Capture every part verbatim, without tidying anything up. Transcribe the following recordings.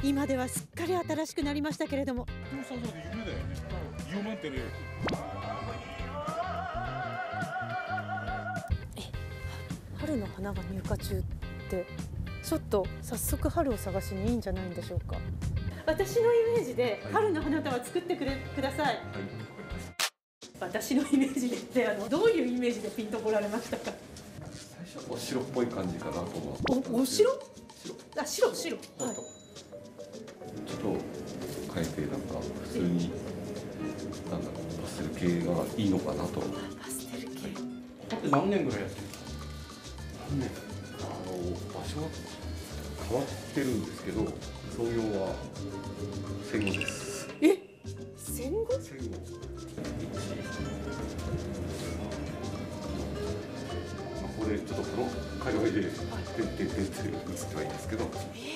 今ではすっかり新しくなりましたけれども。 でもそうそうで夢だよね。ユーマンテレ。 春の花が入荷中ってちょっと早速春を探しにいいんじゃないんでしょうか。私のイメージで春の花束作ってくれください。はい、私のイメージでってあのどういうイメージでピンとこられましたか。 最初はお白っぽい感じかなと思って。 お、お白？ 白。 あ、白白。はい。 ちょっと変えてなんか普通になんだろうパステル系がいいのかなと。 パステル系。 だって何年ぐらいやってるんですか。 ね、あの場所は変わってるんですけど、創業は戦後です。 え、戦後？ 戦後。まあこれちょっとこの界隈で点々点って映ってはいいんですけど、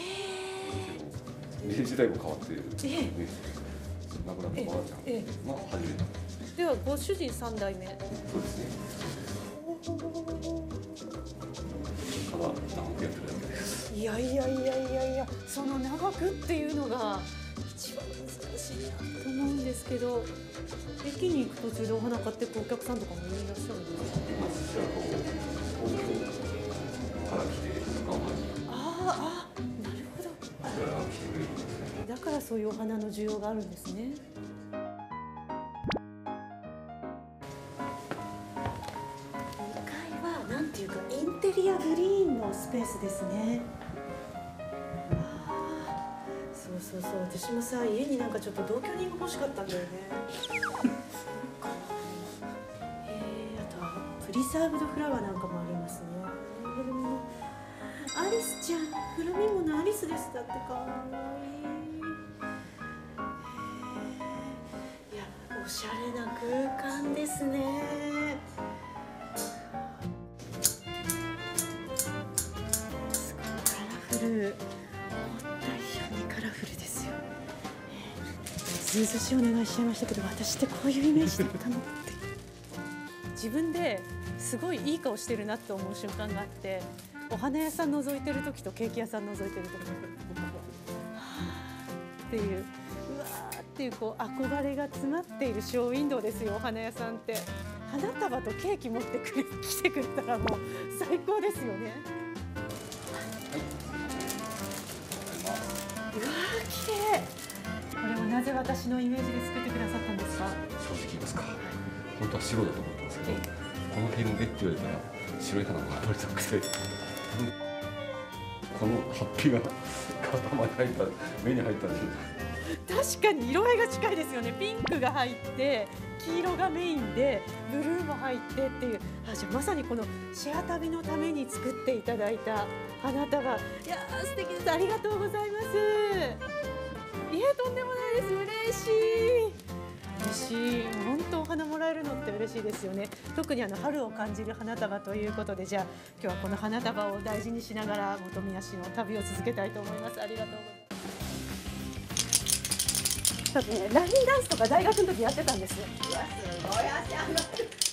明治時代も変わってる。 ええ。 亡くなったおばあちゃんが始めた。 ではご主人三代目。 そうですね。ただ長くやってるだけです。 いやいやいやいやいや、その長くっていうのが一番難しいなと思うんですけど、駅に行く途中でお花買っていくお客さんとかもいらっしゃるんですか。 私はこう東京から来て横浜に。 ああ、なるほど。 それが来てくれるんですね。 だからそういうお花の需要があるんですね。なんていうかインテリアグリーンのスペースですね。ああ、そうそうそう、私もさ家になんかちょっと同居人が欲しかったんだよね。えー、あとはプリザーブドフラワーなんかもありますね。アリスちゃん、フラミンゴのアリスです。だってかわいい。いや、おしゃれな空間ですね。思った以上にカラフルですよ。ずうずしいお願いしちゃいましたけど、私ってこういうイメージだったのって自分ですごいいい顔してるなって思う瞬間があって、お花屋さん覗いてる時とケーキ屋さん覗いてる時っていう、うわーっていうこう憧れが詰まっているショーウィンドウですよ。お花屋さんって花束とケーキ持ってくれ来てくれたらもう最高ですよね。うわー綺麗。これはなぜ私のイメージで作ってくださったんですか。 正直言いますか、本当は白だと思ってますけど、この辺の絵って言われたら白い花があまりなくて、このハッピーが頭に入った目に入ったんでしょうか。 確かに色合いが近いですよね。ピンクが入って黄色がメインでブルーも入ってっていう、あ、じゃあまさにこのシェア旅のために作っていただいた花束、いやー素敵です。ありがとうございます。いえ、とんでもないです。嬉しい嬉しい。本当お花もらえるのって嬉しいですよね。特にあの春を感じる花束ということで、じゃあ今日はこの花束を大事にしながら本宮市の旅を続けたいと思います。ありがとうございます。多分ね、ラインダンスとか大学の時やってたんですよ。うわ、すごい足上がってる。